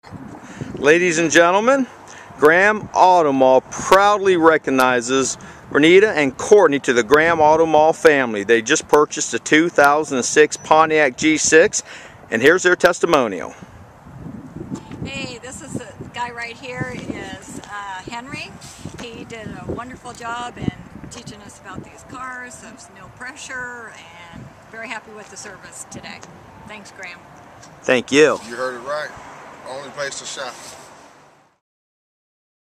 Ladies and gentlemen, Graham Auto Mall proudly recognizes Renita and Courtney to the Graham Auto Mall family. They just purchased a 2006 Pontiac G6, and here's their testimonial. Hey, this is the guy right here is Henry. He did a wonderful job in teaching us about these cars. There's no pressure, and very happy with the service today. Thanks, Graham. Thank you. You heard it right. Only place to shop.